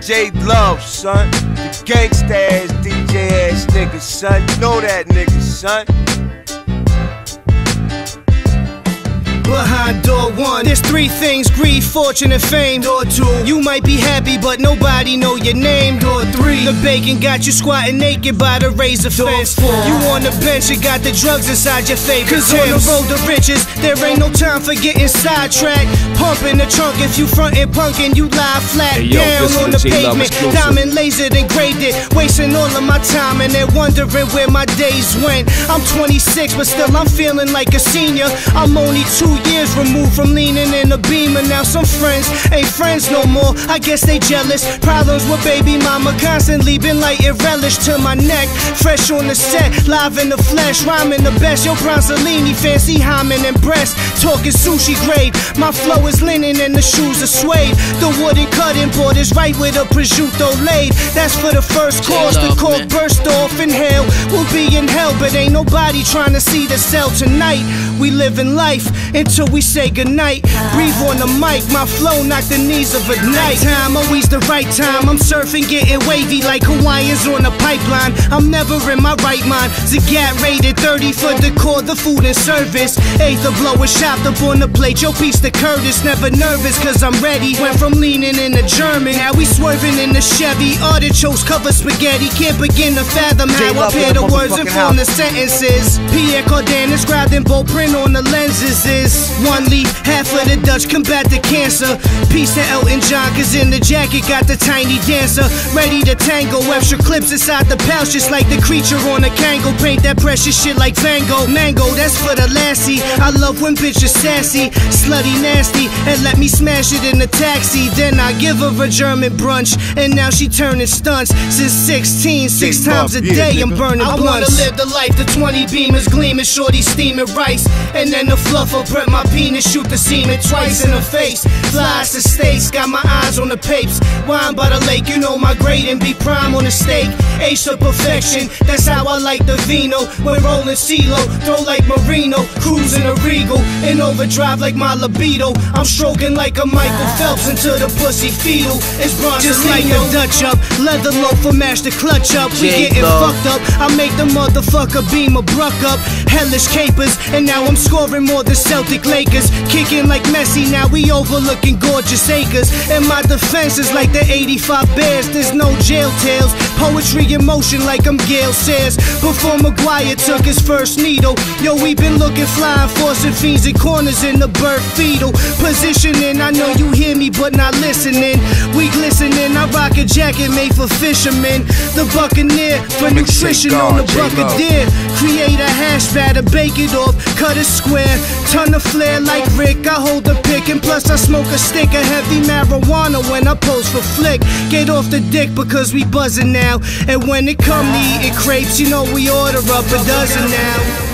DJ Love, son. The gangsta ass, DJ ass nigga, son. Know that nigga, son. Behind door one, there's three things: greed, fortune, and fame. Door two, you might be happy, but nobody know your name. Door three, the bacon got you squatting naked by the razor fence. Door four, you on the bench and got the drugs inside your favorite. Cause on the road to riches, there ain't no time for getting sidetracked. Pump in the trunk if you frontin' punkin', you lie flat down on the pavement. Diamond lasered and graded it, wasting all of my time and then wondering where my days went. I'm 26, but still I'm feeling like a senior. I'm only 2 years removed from leaning in a Beamer. Now some friends ain't friends no more, I guess they jealous. Problems with baby mama constantly been lighting relish to my neck. Fresh on the set, live in the flesh, rhyming the best. Yo, Bronzolini, fancy hymen and breast, talking sushi grade. My flow is linen and the shoes are suede. The wooden cutting board is right with a prosciutto laid. That's for the first course. The cork burst off in hell. We'll be in hell, but ain't nobody trying to see the cell tonight. We living life until we say goodnight. Breathe on the mic, my flow knock the knees of a nighttime. Always the right time, I'm surfing, getting wavy like Hawaiians on a pipeline. I'm never in my right mind. Zagat rated 30 for decor, the food and service. Eighth of blowing chopped up on the plate, yo piece to Curtis. Never nervous cause I'm ready. Went from leaning in the German, now we swerving in the Chevy. Artichokes cover spaghetti, can't begin to fathom how I pair the words and form the sentences. Pierre Cardin inscribed in bold print on the lenses is one leaf, half of the Dutch combat the cancer. Peace to Elton John, cause in the jacket got the tiny dancer. Ready to tango, extra clips inside the pouch, just like the creature on a Kango. Paint that precious shit like Van Gogh. Mango, that's for the lassie. I love when bitches sassy, slutty nasty, and let me smash it in the taxi. Then I give her a German brunch, and now she turning stunts. Since 16, 6 times a day I'm burning blunts. I wanna live the life, the 20 beamers gleaming, shorty steaming rice, and then the fluffer prep my penis, shoot the semen twice in the face. Flies to states, got my eyes on the papes. Wine by the lake, you know my grade and be prime on the steak. Ace of perfection, that's how I like the vino. When rolling CeeLo, throw like Marino, cruising a Regal, in overdrive like my libido. I'm stroking like a Michael Phelps until the pussy fetal. It's Bronzolino. Just like the Dutch up, leather loafer mash the clutch up. We getting fucked up, I make the motherfucker beam a bruck up. Hellish capers, and now I'm scoring more than Celtic Lakers. Kicking like Messi, now we overlooking gorgeous acres. And my defense is like the 85 Bears, there's no jail tales. Poetry in motion like I'm Gale Sayers. Before Maguire took his first needle, yo, we been looking flying, forcing fiends in corners in the bird fetal positioning. I know you hear me but not listening. We glistening, I rock a jacket made for fishermen. The Buccaneer for nutrition on the Buccaneer. Create a hash batter, bake it off, cut it square, ton of flair like Rick. I hold the pick and plus I smoke a stick of heavy marijuana when I pose for flick. Get off the dick because we buzzing now, and when it come to eating crepes, you know we order up a dozen now.